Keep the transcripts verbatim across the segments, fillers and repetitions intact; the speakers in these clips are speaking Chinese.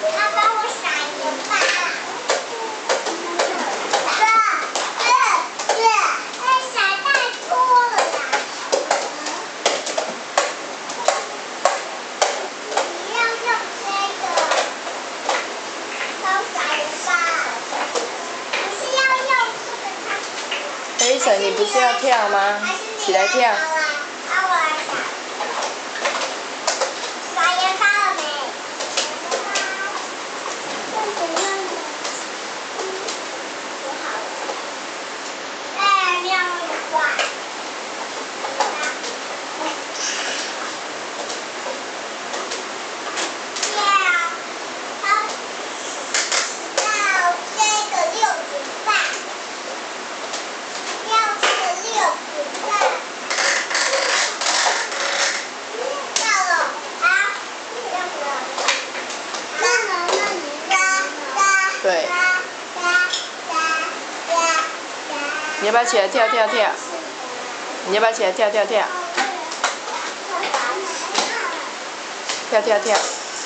他帮我撒盐巴。这这这，哎，撒太多了啦！你要用这个帮撒盐巴，你是要用这个它？ 黑晨，你不是要跳吗？起来跳。 对，你要不要起来跳跳跳？你要不要起来跳跳跳？跳跳跳！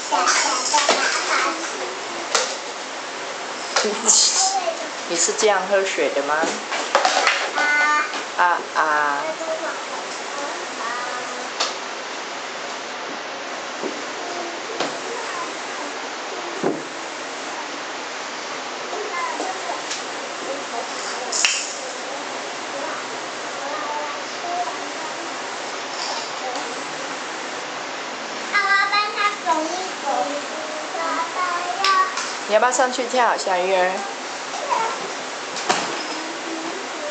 你是这样喝水的吗？啊啊！你要不要上去跳，小鱼儿？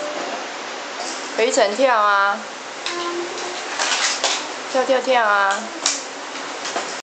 可以晨跳啊！跳跳跳啊！